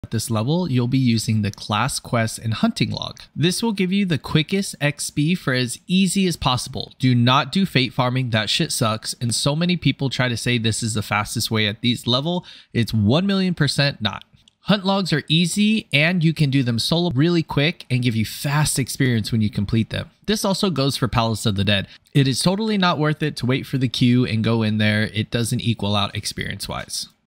At this level, you'll be using the class quest and hunting log. This will give you the quickest XP for as easy as possible. Do not do fate farming, that shit sucks, and so many people try to say this is the fastest way at these level. It's 1,000,000% not. Hunt logs are easy and you can do them solo really quick and give you fast experience when you complete them. This also goes for Palace of the Dead. It is totally not worth it to wait for the queue and go in there. It doesn't equal out experience wise.